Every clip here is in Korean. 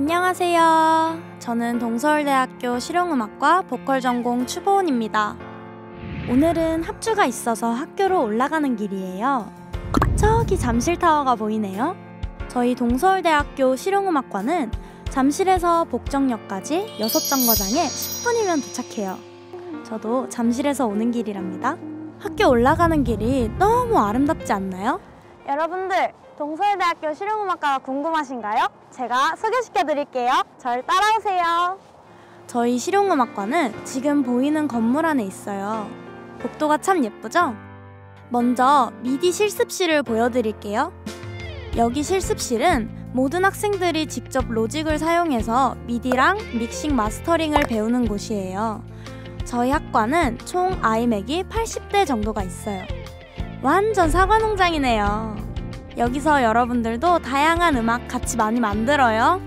안녕하세요. 저는 동서울대학교 실용음악과 보컬 전공 추보은입니다. 오늘은 합주가 있어서 학교로 올라가는 길이에요. 저기 잠실타워가 보이네요. 저희 동서울대학교 실용음악과는 잠실에서 복정역까지 6정거장에 10분이면 도착해요. 저도 잠실에서 오는 길이랍니다. 학교 올라가는 길이 너무 아름답지 않나요? 여러분들, 동서울대학교 실용음악과가 궁금하신가요? 제가 소개시켜드릴게요. 절 따라오세요. 저희 실용음악과는 지금 보이는 건물 안에 있어요. 복도가 참 예쁘죠? 먼저 미디 실습실을 보여드릴게요. 여기 실습실은 모든 학생들이 직접 로직을 사용해서 미디랑 믹싱 마스터링을 배우는 곳이에요. 저희 학과는 총 아이맥이 80대 정도가 있어요. 완전 사과농장이네요. 여기서 여러분들도 다양한 음악 같이 많이 만들어요.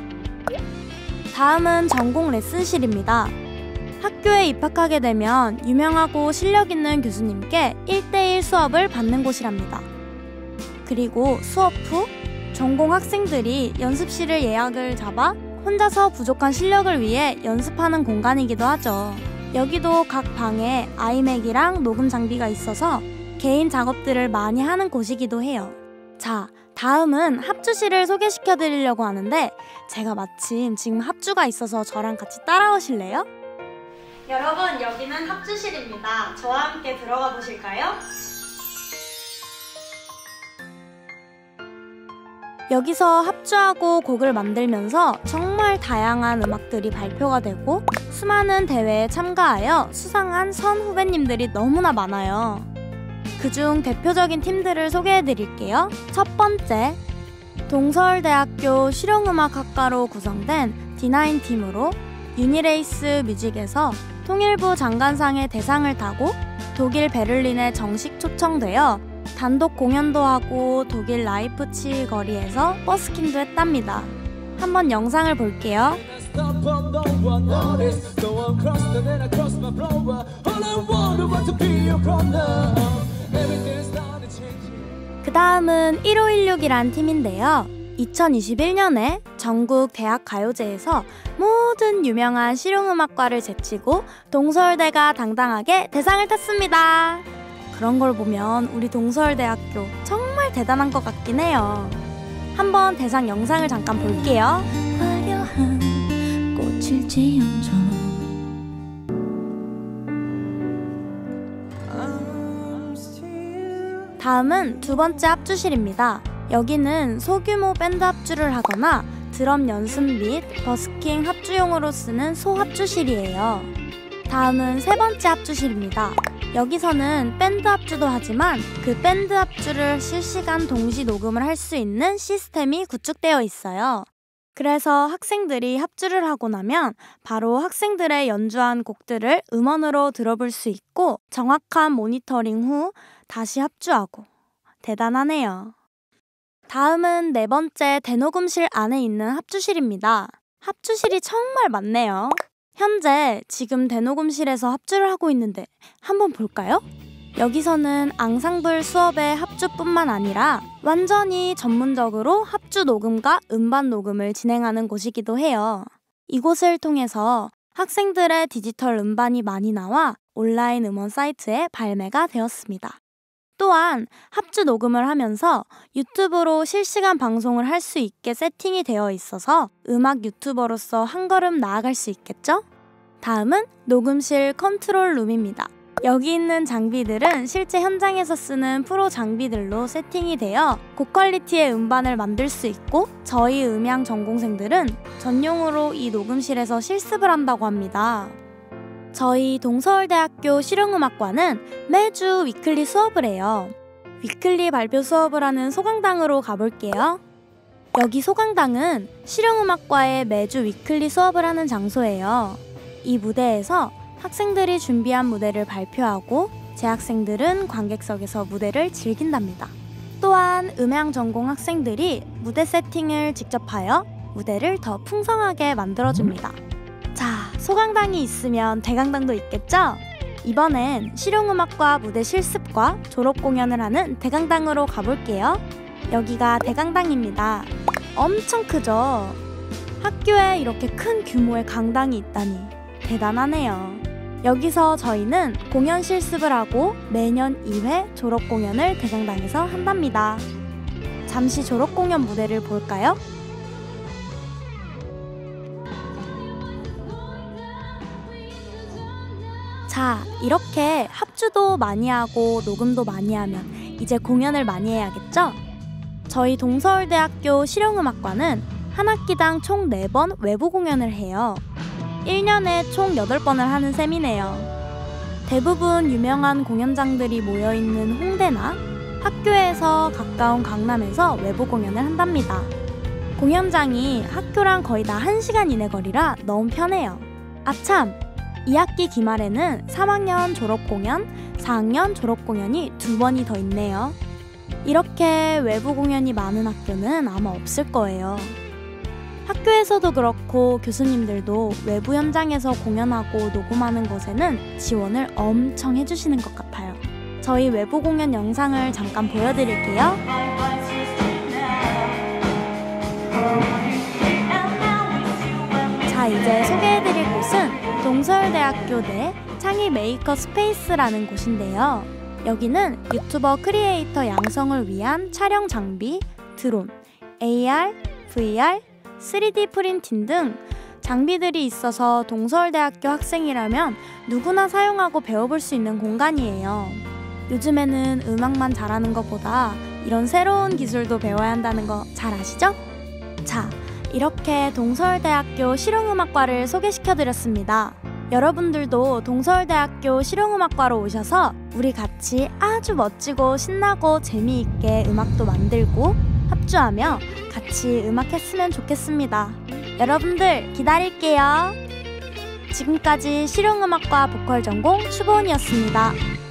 다음은 전공 레슨실입니다. 학교에 입학하게 되면 유명하고 실력 있는 교수님께 1대1 수업을 받는 곳이랍니다. 그리고 수업 후 전공 학생들이 연습실을 예약을 잡아 혼자서 부족한 실력을 위해 연습하는 공간이기도 하죠. 여기도 각 방에 아이맥이랑 녹음 장비가 있어서 개인 작업들을 많이 하는 곳이기도 해요. 자, 다음은 합주실을 소개시켜드리려고 하는데 제가 마침 지금 합주가 있어서 저랑 같이 따라오실래요? 여러분, 여기는 합주실입니다. 저와 함께 들어가 보실까요? 여기서 합주하고 곡을 만들면서 정말 다양한 음악들이 발표가 되고 수많은 대회에 참가하여 수상한 선 후배님들이 너무나 많아요. 그중 대표적인 팀들을 소개해드릴게요. 첫 번째, 동서울대학교 실용음악학과로 구성된 D9 팀으로 유니레이스 뮤직에서 통일부 장관상의 대상을 타고 독일 베를린에 정식 초청되어 단독 공연도 하고 독일 라이프치히 거리에서 버스킹도 했답니다. 한번 영상을 볼게요. 그 다음은 1516이란 팀인데요. 2021년에 전국 대학 가요제에서 모든 유명한 실용음악과를 제치고 동서울대가 당당하게 대상을 탔습니다. 그런 걸 보면 우리 동서울대학교 정말 대단한 것 같긴 해요. 한번 대상 영상을 잠깐 볼게요. 화려한 꽃을 지어줘. 다음은 두 번째 합주실입니다. 여기는 소규모 밴드 합주를 하거나 드럼 연습 및 버스킹 합주용으로 쓰는 소합주실이에요. 다음은 세 번째 합주실입니다. 여기서는 밴드 합주도 하지만 그 밴드 합주를 실시간 동시 녹음을 할 수 있는 시스템이 구축되어 있어요. 그래서 학생들이 합주를 하고 나면 바로 학생들의 연주한 곡들을 음원으로 들어볼 수 있고 정확한 모니터링 후 다시 합주하고. 대단하네요. 다음은 네 번째 대녹음실 안에 있는 합주실입니다. 합주실이 정말 많네요. 현재 지금 대녹음실에서 합주를 하고 있는데 한번 볼까요? 여기서는 앙상블 수업의 합주뿐만 아니라 완전히 전문적으로 합주 녹음과 음반 녹음을 진행하는 곳이기도 해요. 이곳을 통해서 학생들의 디지털 음반이 많이 나와 온라인 음원 사이트에 발매가 되었습니다. 또한 합주 녹음을 하면서 유튜브로 실시간 방송을 할 수 있게 세팅이 되어 있어서 음악 유튜버로서 한 걸음 나아갈 수 있겠죠? 다음은 녹음실 컨트롤 룸입니다. 여기 있는 장비들은 실제 현장에서 쓰는 프로 장비들로 세팅이 되어 고퀄리티의 음반을 만들 수 있고 저희 음향 전공생들은 전용으로 이 녹음실에서 실습을 한다고 합니다. 저희 동서울대학교 실용음악과는 매주 위클리 수업을 해요. 위클리 발표 수업을 하는 소강당으로 가볼게요. 여기 소강당은 실용음악과의 매주 위클리 수업을 하는 장소예요. 이 무대에서 학생들이 준비한 무대를 발표하고 재학생들은 관객석에서 무대를 즐긴답니다. 또한 음향 전공 학생들이 무대 세팅을 직접 하여 무대를 더 풍성하게 만들어줍니다. 자, 소강당이 있으면 대강당도 있겠죠? 이번엔 실용음악과 무대 실습과 졸업 공연을 하는 대강당으로 가볼게요. 여기가 대강당입니다. 엄청 크죠? 학교에 이렇게 큰 규모의 강당이 있다니 대단하네요. 여기서 저희는 공연 실습을 하고 매년 2회 졸업 공연을 대강당에서 한답니다. 잠시 졸업 공연 무대를 볼까요? 자, 이렇게 합주도 많이 하고 녹음도 많이 하면 이제 공연을 많이 해야겠죠? 저희 동서울대학교 실용음악과는 한 학기당 총 4번 외부 공연을 해요. 1년에 총 8번을 하는 셈이네요. 대부분 유명한 공연장들이 모여있는 홍대나 학교에서 가까운 강남에서 외부 공연을 한답니다. 공연장이 학교랑 거의 다 1시간 이내 거리라 너무 편해요. 아참! 2학기 기말에는 3학년 졸업공연, 4학년 졸업공연이 2번이 더 있네요. 이렇게 외부 공연이 많은 학교는 아마 없을 거예요. 학교에서도 그렇고 교수님들도 외부 현장에서 공연하고 녹음하는 것에는 지원을 엄청 해주시는 것 같아요. 저희 외부 공연 영상을 잠깐 보여드릴게요. 자, 이제 소개해드릴 곳은 동서울대학교 내 창의 메이커 스페이스라는 곳인데요. 여기는 유튜버 크리에이터 양성을 위한 촬영 장비, 드론, AR, VR, 3D 프린팅 등 장비들이 있어서 동서울대학교 학생이라면 누구나 사용하고 배워볼 수 있는 공간이에요. 요즘에는 음악만 잘하는 것보다 이런 새로운 기술도 배워야 한다는 거 잘 아시죠? 자, 이렇게 동서울대학교 실용음악과를 소개시켜드렸습니다. 여러분들도 동서울대학교 실용음악과로 오셔서 우리 같이 아주 멋지고 신나고 재미있게 음악도 만들고 합주하며 같이 음악했으면 좋겠습니다. 여러분들 기다릴게요. 지금까지 실용음악과 보컬 전공 추보은이었습니다.